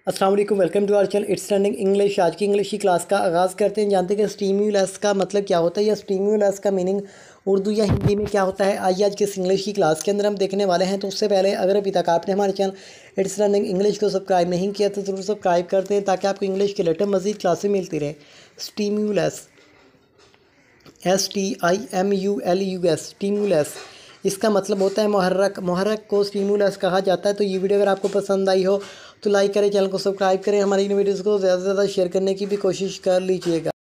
अस्सलाम वालेकुम, welcome to our channel it's learning English. आज की इंग्लिश की क्लास का आगाज़ करते हैं। जानते हैं कि स्टिम्युलस का मतलब क्या होता है या स्टिम्युलस का मीनिंग उर्दू या हिंदी में क्या होता है। आइए आज की इस इंग्लिश की क्लास के अंदर हम देखने वाले हैं। तो उससे पहले अगर अभी तक आपने हमारे चैनल इट्स लर्निंग इंग्लिश को सब्सक्राइब नहीं किया तो ज़रूर सब्सक्राइब करते हैं ताकि आपको इंग्लिश के लेटर मज़ीद क्लासें मिलती रहे। स्टिम्युलस, STIMULUS, स्टिम्युलस, इसका मतलब होता है मुहर्रक। मुहर्रक को स्टिम्युलस कहा जाता है। तो ये वीडियो अगर आपको पसंद आई हो तो लाइक करें, चैनल को सब्सक्राइब करें, हमारी इन वीडियोज़ को ज़्यादा से ज़्यादा शेयर करने की भी कोशिश कर लीजिएगा।